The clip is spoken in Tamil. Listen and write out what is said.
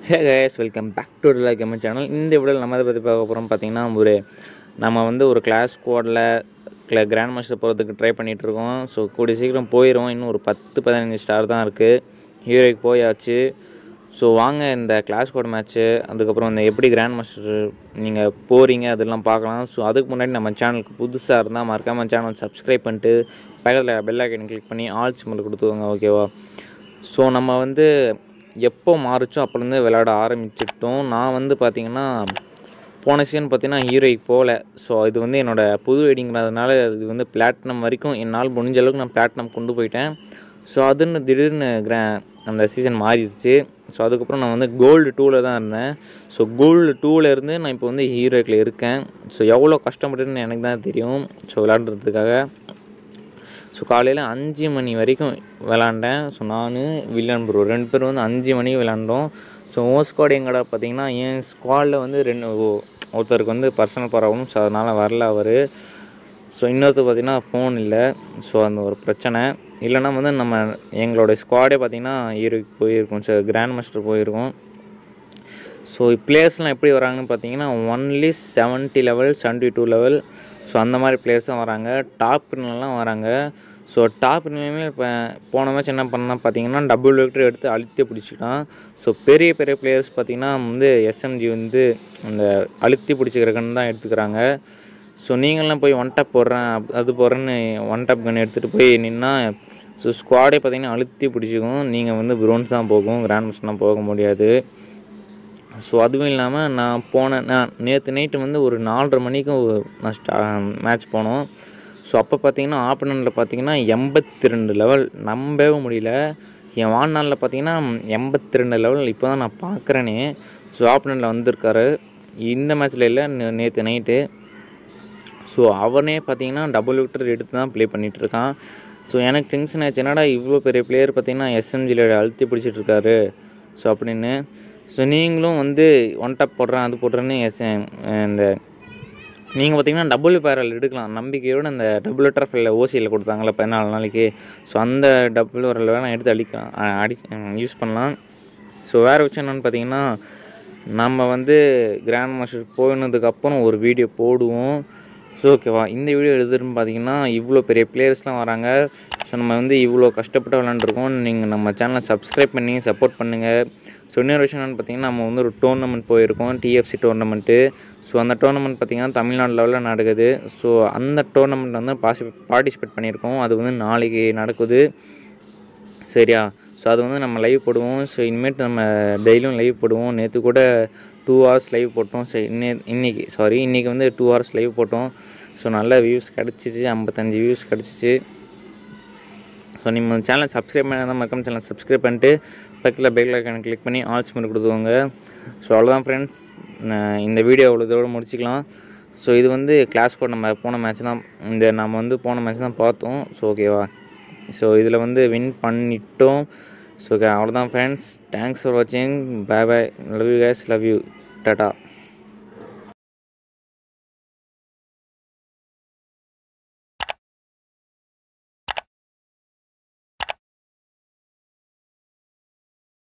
Hey guys, welcome back to the Gamer channel. இந்த வீடியோவில் நம்ம அதை பற்றி பார்க்க போகிறோம். பார்த்தீங்கன்னா நம்ம ஒரு கிளாஸ் ஸ்குவாடில் கிராண்ட் மாஸ்டர் போகிறதுக்கு ட்ரை பண்ணிகிட்ருக்கோம். ஸோ கூடிய சீக்கிரம் போயிடும். இன்னும் ஒரு 10-15 ஸ்டார் தான் இருக்குது. ஹீரோய்க்கு போயாச்சு. ஸோ வாங்க இந்த கிளாஸ் ஸ்குவாட் மேட்ச்சு, அதுக்கப்புறம் இந்த எப்படி கிராண்ட் மாஸ்டர் நீங்கள் போகிறீங்க அதெல்லாம் பார்க்கலாம். ஸோ அதுக்கு முன்னாடி நம்ம சேனலுக்கு புதுசாக இருந்தால் மறக்காமல் சேனல் சப்ஸ்கிரைப் பண்ணிட்டு பக்கத்தில் பெல் ஐக்கன் கிளிக் பண்ணி ஆல் சிம்பிள் கொடுத்துக்கோங்க, ஓகேவா? ஸோ நம்ம எப்போ மாறிச்சோ அப்போலேருந்து விளையாட ஆரம்பிச்சிட்டோம். நான் பார்த்திங்கன்னா போன சீசன் பார்த்திங்கன்னா ஹீரோய்க்கு போகல. ஸோ இது என்னோடய புது ஐடிங்கிறதுனால இது பிளாட்டினம் வரைக்கும் என்னால் முடிஞ்ச அளவுக்கு நான் பிளாட்டினம் கொண்டு போயிட்டேன். ஸோ அதுன்னு திடீர்னு அந்த சீசன் மாறிடுச்சு. ஸோ அதுக்கப்புறம் நான் கோல்டு 2ல் தான் இருந்தேன். ஸோ கோல்டு 2ல் இருந்து நான் இப்போ ஹீரோக்கில் இருக்கேன். ஸோ எவ்வளோ கஷ்டப்பட்டுன்னு எனக்கு தான் தெரியும். ஸோ விளையாடுறதுக்காக ஸோ காலையில் 5 மணி வரைக்கும் விளாண்டேன். ஸோ நான் வில்லன் ப்ரோ 2 பேரும் 5 மணிக்கு விளாண்டோம். ஸோ ஸ்குவாட் எங்கடா பார்த்தீங்கன்னா என் ஸ்குவாடில் ஒருத்தருக்கு பர்சனல் ப்ராப்ளம். ஸோ அதனால் வரல அவர். ஸோ இன்னொருத்தர் பார்த்திங்கன்னா ஃபோன் இல்லை. ஸோ அந்த ஒரு பிரச்சனை இல்லைன்னா நம்ம எங்களோட ஸ்குவாடே பார்த்திங்கன்னா ஹீரோக்கு போயிருக்கோம். ஸோ கிராண்ட் மாஸ்டர் போயிருக்கோம். ஸோ பிளேயர்ஸ்லாம் எப்படி வராங்கன்னு பார்த்தீங்கன்னா ஒன்லி 70 லெவல் 72 லெவல். ஸோ அந்த மாதிரி பிளேயர்ஸ் தான் வராங்க. டாப் பின்னெலாம் வராங்க. ஸோ டாப் பின்னுமே இப்போ போன மேட்ச் என்ன பண்ணால் பார்த்தீங்கன்னா டபுள் விக்கெட் எடுத்து அழுத்தி பிடிச்சிட்டான். ஸோ பெரிய பெரிய பிளேயர்ஸ் பார்த்திங்கன்னா எஸ்எம்ஜி அந்த அழுத்தி பிடிச்சிக்கிறக்குன்னு தான் எடுத்துக்கிறாங்க. ஸோ நீங்களாம் போய் ஒன் டாப் போடுறேன் அது போடுறேன்னு ஒன் டாப் கன் எடுத்துகிட்டு போய் நின்னா ஸோ ஸ்குவாடே பார்த்திங்கன்னா அழுத்தி பிடிச்சிக்கும். நீங்கள் ப்ரோன்ஸ் தான் போகும், கிராண்ட் மாஸ்டர்லாம் போக முடியாது. ஸோ அதுவும் இல்லாமல் நான் நேற்று நைட்டு ஒரு 4:30 மணிக்கு நான் மேட்ச் போனோம். ஸோ அப்போ பார்த்தீங்கன்னா ஆப்பனண்ட்டில் பார்த்தீங்கன்னா 82 லெவல். நம்பவே முடியல. என் வாழ்நாளில் பார்த்தீங்கன்னா 82 லெவல் இப்போ தான் நான் பார்க்குறேனே. ஸோ ஆப்பனண்ட்டில் வந்திருக்காரு. இந்த மேட்ச்சில் இல்லை, நேற்று நைட்டு. ஸோ அவனே பார்த்தீங்கன்னா டபுள் விக்கெட் எடுத்து தான் ப்ளே பண்ணிகிட்ருக்கான். ஸோ எனக்கு டென்ஷன் ஆச்சு, என்னடா இவ்வளோ பெரிய பிளேயர் பார்த்தீங்கன்னா எஸ்எம்ஜியில் அழுத்தி பிடிச்சிட்ருக்காரு ஸோ அப்படின்னு. ஸோ நீங்களும் ஒன் டாப் போடுறேன் அது போடுறேன்னு இந்த நீங்கள் பார்த்தீங்கன்னா டபுள் பேரல் எடுக்கலாம் நம்பிக்கையோடு. அந்த டபுள் ட்ரஃபில் ஓசியில் கொடுத்தாங்களா 14 நாளைக்கு. ஸோ அந்த டபுள் வரல வேணால் எடுத்து யூஸ் பண்ணலாம். ஸோ வேறு விஷயம் என்னென்னு பார்த்தீங்கன்னா நம்ம கிராண்ட் மாஸ்டர் போனதுக்கப்புறம் ஒரு வீடியோ போடுவோம். ஸோ ஓகேவா, இந்த வீடியோ எடுத்துன்னு பார்த்தீங்கன்னா இவ்வளோ பெரிய பிளேயர்ஸ்லாம் வராங்க. ஸோ நம்ம இவ்வளோ கஷ்டப்பட்டு விளாண்டுருக்கோம். நீங்கள் நம்ம சேனலை சப்ஸ்கிரைப் பண்ணி சப்போர்ட் பண்ணுங்கள். ஸோ இன்னொரு விஷயம் என்னென்னு பார்த்தீங்கன்னா நம்ம ஒரு டோர்னமெண்ட் போயிருக்கோம், டிஎஃப்சி டோர்னமெண்ட்டு. ஸோ அந்த டோர்னமெண்ட் பார்த்திங்கன்னா தமிழ்நாடு லெவலில் நடக்குது. ஸோ அந்த டோர்னமெண்ட் பார்ட்டிசிபேட் பண்ணியிருக்கோம். அது நாளைக்கு நடக்குது, சரியா? ஸோ அது நம்ம லைவ் போடுவோம். ஸோ இனிமேட்டு நம்ம டெய்லியும் லைவ் போடுவோம். நேற்று கூட 2 hours லைவ் போட்டோம். ஸோ இன்றைக்கி 2 hours லைவ் போட்டோம். ஸோ நல்ல வியூஸ் கிடச்சிச்சு, 55 வியூஸ் கிடச்சிச்சு. ஸோ நம்ம சேனலை சப்ஸ்கிரைப் பண்ணால் மறக்காம சேனலை சப்ஸ்கிரைப் பண்ணிட்டு பக்கத்தில் பெல் ஐக்கானை கிளிக் பண்ணி ஆல் சிம்பிள் கொடுத்துக்கோங்க. ஸோ அவ்வளோதான் ஃப்ரெண்ட்ஸ், இந்த வீடியோ இதோடு முடிச்சிக்கலாம். ஸோ இது கிளாஸ் ஸ்குவாட் நம்ம போன மேட்ச் தான். நம்ம போன மேட்ச் தான் பார்த்தோம். ஸோ ஓகேவா, ஸோ இதில் வின் பண்ணிட்டோம். ஸோ அவ்வளோதான் ஃப்ரெண்ட்ஸ், தேங்க்ஸ் ஃபார் வாட்சிங். Bye bye, love you guys, love you, tata.